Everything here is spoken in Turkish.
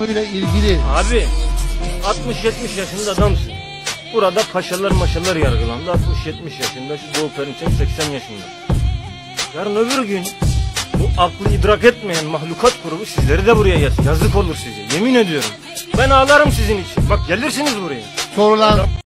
ile ilgili. Abi 60-70 yaşında adamsın. Burada paşalar maşalar yargılandı. 60-70 yaşında, şu Doğu Perinçek 80 yaşında. Yarın öbür gün bu aklı idrak etmeyen mahlukat grubu sizleri de buraya yazık olur size. Yemin ediyorum. Ben ağlarım sizin için. Bak gelirsiniz buraya. Sorulan